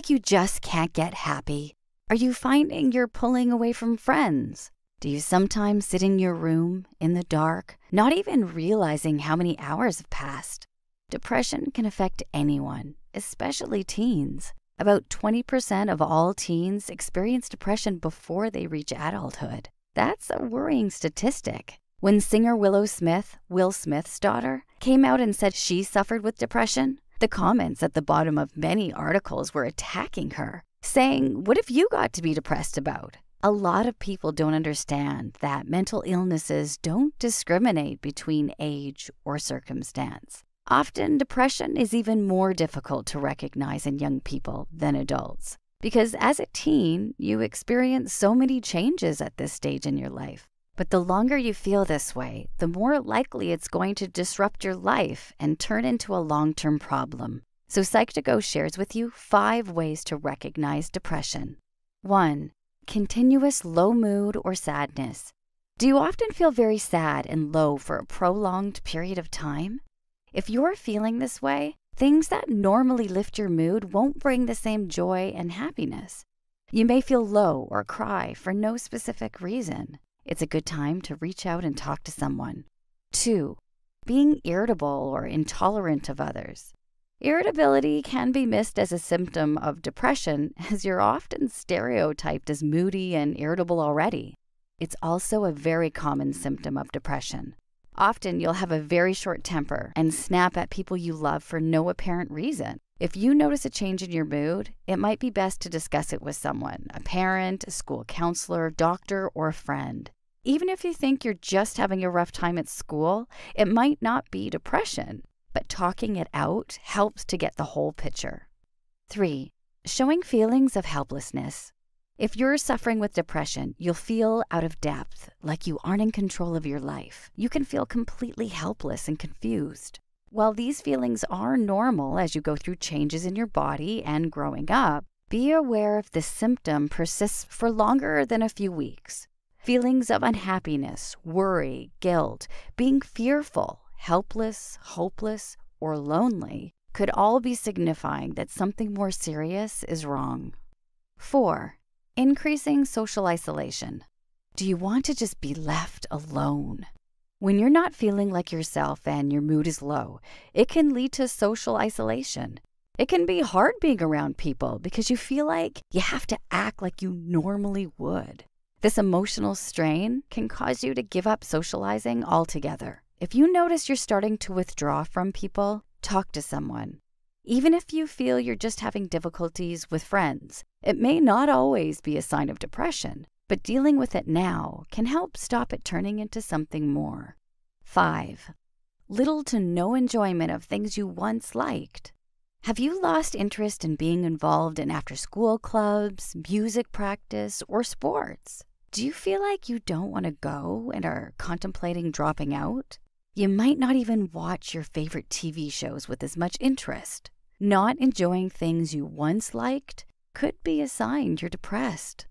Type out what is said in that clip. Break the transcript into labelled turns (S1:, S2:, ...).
S1: like you just can't get happy? Are you finding you're pulling away from friends? Do you sometimes sit in your room, in the dark, not even realizing how many hours have passed? Depression can affect anyone, especially teens. About 20% of all teens experience depression before they reach adulthood. That's a worrying statistic. When singer Will Smith's daughter, came out and said she suffered with depression, the comments at the bottom of many articles were attacking her, saying, "What have you got to be depressed about?" A lot of people don't understand that mental illnesses don't discriminate between age or circumstance. Often, depression is even more difficult to recognize in young people than adults, because as a teen, you experience so many changes at this stage in your life. But the longer you feel this way, the more likely it's going to disrupt your life and turn into a long-term problem. So Psych2Go shares with you 5 ways to recognize depression. 1. Continuous low mood or sadness. Do you often feel very sad and low for a prolonged period of time? If you're feeling this way, things that normally lift your mood won't bring the same joy and happiness. You may feel low or cry for no specific reason. It's a good time to reach out and talk to someone. 2. Being irritable or intolerant of others. Irritability can be missed as a symptom of depression, as you're often stereotyped as moody and irritable already. It's also a very common symptom of depression. Often you'll have a very short temper and snap at people you love for no apparent reason. If you notice a change in your mood, it might be best to discuss it with someone, a parent, a school counselor, doctor, or a friend. Even if you think you're just having a rough time at school, it might not be depression, but talking it out helps to get the whole picture. 3. Showing feelings of helplessness. If you're suffering with depression, you'll feel out of depth, like you aren't in control of your life. You can feel completely helpless and confused. While these feelings are normal as you go through changes in your body and growing up, be aware if this symptom persists for longer than a few weeks. Feelings of unhappiness, worry, guilt, being fearful, helpless, hopeless, or lonely could all be signifying that something more serious is wrong. 4. Increasing social isolation. Do you want to just be left alone? When you're not feeling like yourself and your mood is low, it can lead to social isolation. It can be hard being around people because you feel like you have to act like you normally would. This emotional strain can cause you to give up socializing altogether. If you notice you're starting to withdraw from people, talk to someone. Even if you feel you're just having difficulties with friends, it may not always be a sign of depression, but dealing with it now can help stop it turning into something more. 5. Little to no enjoyment of things you once liked. Have you lost interest in being involved in after-school clubs, music practice, or sports? Do you feel like you don't want to go and are contemplating dropping out? You might not even watch your favorite TV shows with as much interest. Not enjoying things you once liked could be a sign you're depressed.